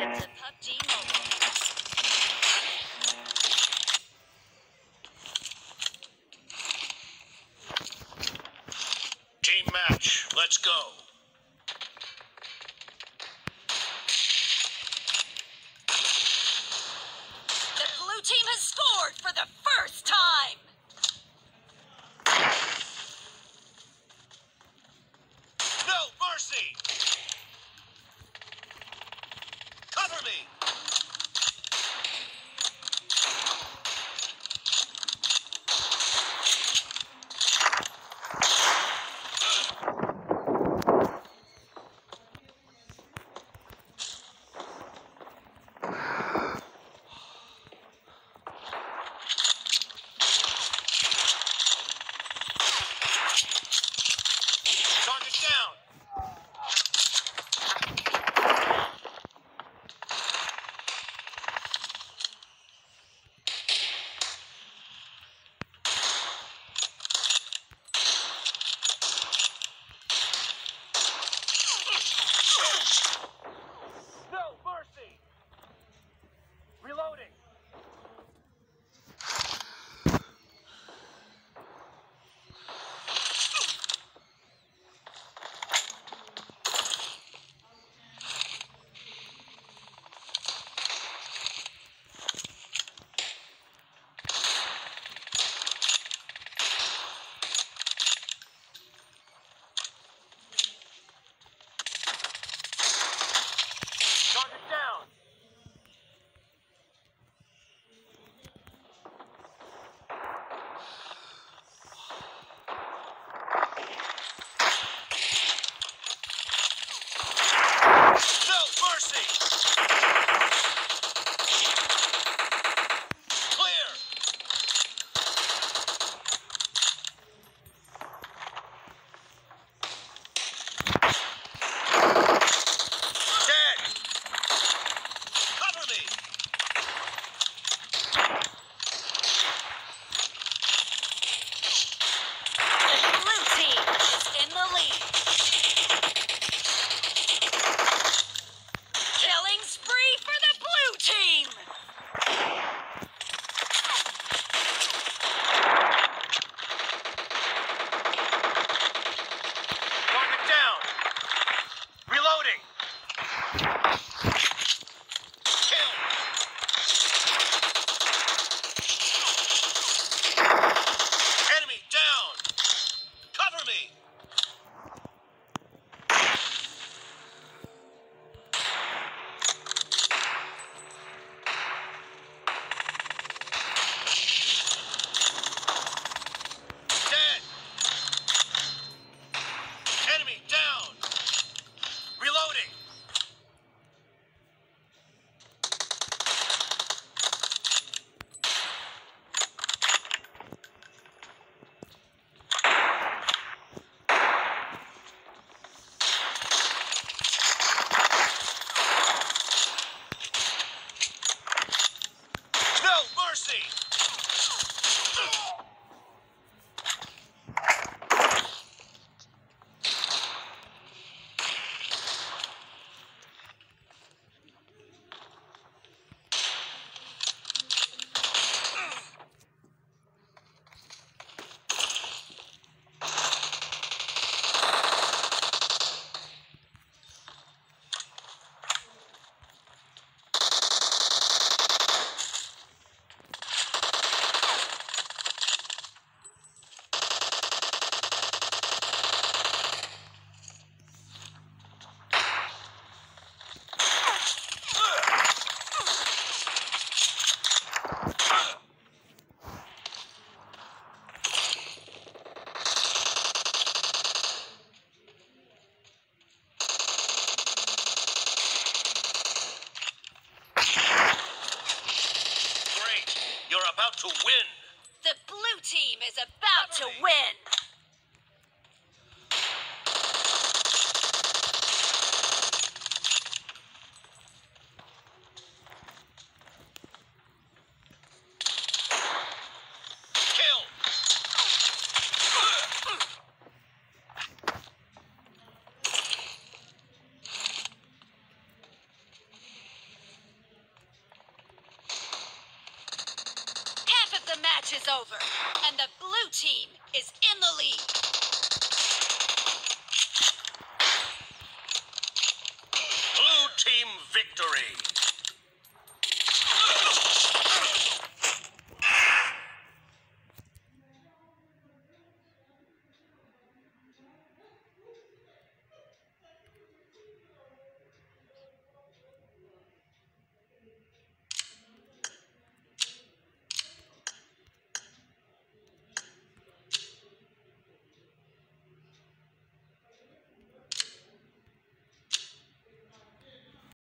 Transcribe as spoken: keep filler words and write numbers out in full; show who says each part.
Speaker 1: Welcome to P U B G Mobile.
Speaker 2: Team match, let's go.
Speaker 1: The blue team has scored for the first time.
Speaker 2: No mercy. Cover me. Target down. No mercy. Reloading. Target down. No mercy. Clear. Dead. Cover me.
Speaker 1: The blue team is in the lead. Killing spree for the blue team.
Speaker 2: Target down. Reloading. Kill. Enemy down. Cover me. Dead. Enemy down. Reloading. No mercy. Great. You're about to win.
Speaker 1: The blue team is about to win.
Speaker 2: Kill.
Speaker 1: over, and the blue team is in the lead.
Speaker 2: Blue team victory.